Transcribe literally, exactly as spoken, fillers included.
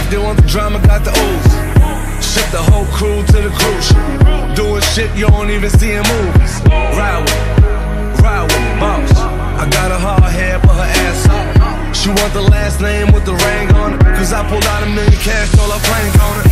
If they want the drama, got the ooze. Ship the whole crew to the cruise ship. Doing shit you don't even see in movies. Ride with me, ride with me, boss. I got a hard head, put her ass up. She want the last name with the ring on it. Cause I pulled out a million cash, all her plank on it.